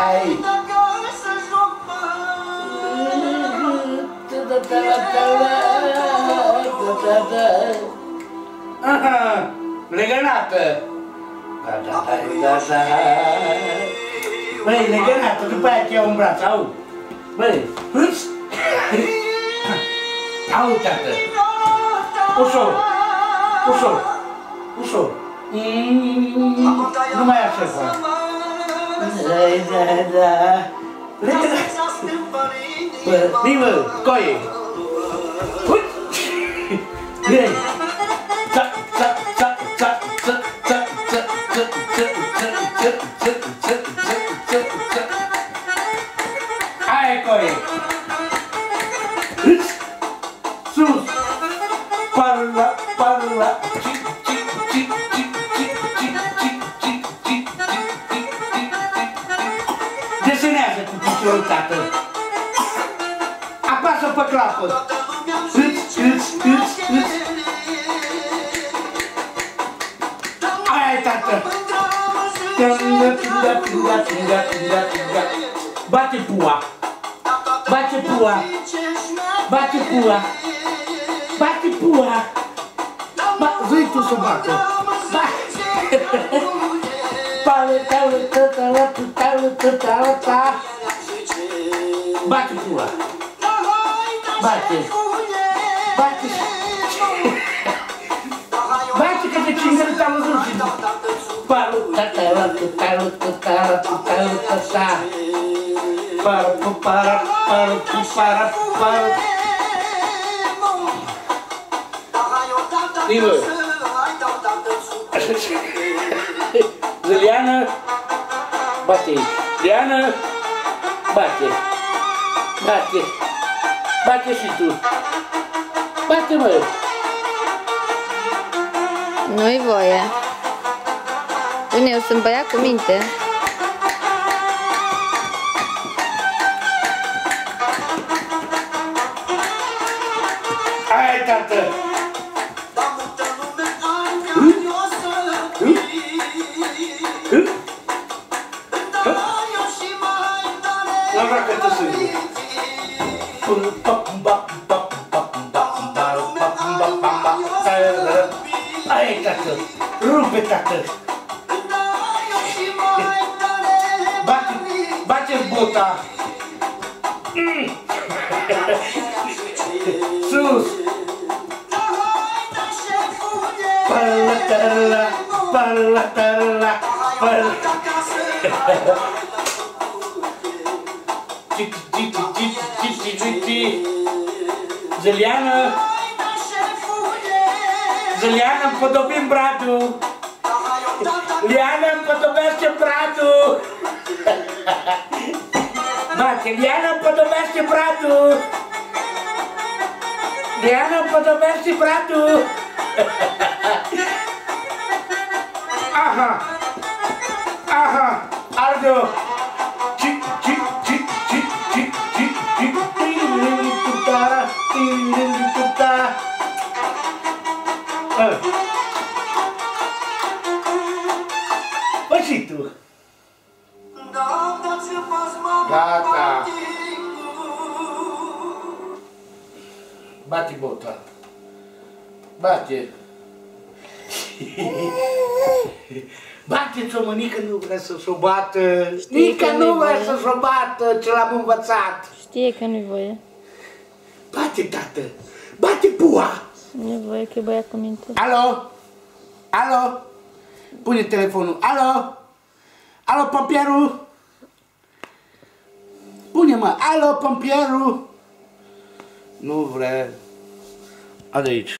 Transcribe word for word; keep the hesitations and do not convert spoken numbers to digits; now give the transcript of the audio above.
Hai! Aha! Legănată! Băi, legănată, după aia te iau în braț, au! Băi, hâți! Au, tată! Ușor! Ușor! Ușor! Nu mai așa fac! Da, da, da! Legănată! Bă, coie! Băi! Ța, ța, ța, ța, ța, ța, ța, ța, ța, ța, ța, ța, ța, ța, ța. Aia e coie! Sus! Parla, parla! Desenează cu piciorul, tată! Apasă pe clapă! Îți, îți, îți, îți! Aia-i, tată! Bate pua! Bate pua! Bate pua! Bate pua! Zi tu să bată! Bate pua! Bate! Bate! Bate că de cingări te-am văzut și... Paru, tatara, tutaru, tutara, tutaru, tata. Paru, pupara, paru, pupara, paru. Ii, bă! Liana, bate aici. Liana, bate. Bate. Bate și tu. Bate, mă! Nu-i voie. Bine, eu sunt băiat cu minte. Hai, tată! Nu vreau că te singur. Hai, tată! Rupe, tată! Bate, bate bota! Sus! Palatarla, palatarla, palatarla. Cici, cici, cici, cici, cici. Zeliană! Liana împodobim bradul! Liana împodobește bradul! Bate, Liana împodobește bradul! Liana împodobește bradul! Aha! Aha! Aldo! Ci, ci, ci, ci, ci, ci, ci, tiri, tutara, tiri, tutara. Bă, și tu? Gata! Bate bota! Bate! Bate-ți-o, mă, nică nu vrea să-și o bată! Nică nu vrea să-și o bată, ce l-am învățat! Știe că nu-i voie. Bate, tată! Bate pua! Nu-i voie, că e băiat cu minte. Alo? Alo? Pune telefonul. Alo? Alo, pompierul? Pune-mă. Alo, pompierul? Nu vrea. A de aici.